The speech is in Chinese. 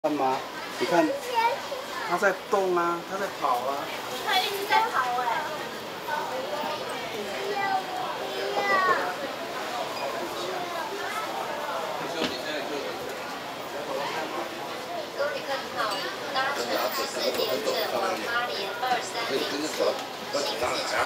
干嘛？你看，它在动啊，它在跑啊。 它一直在跑哎。 各位旅客您好，搭乘14点整往花莲230。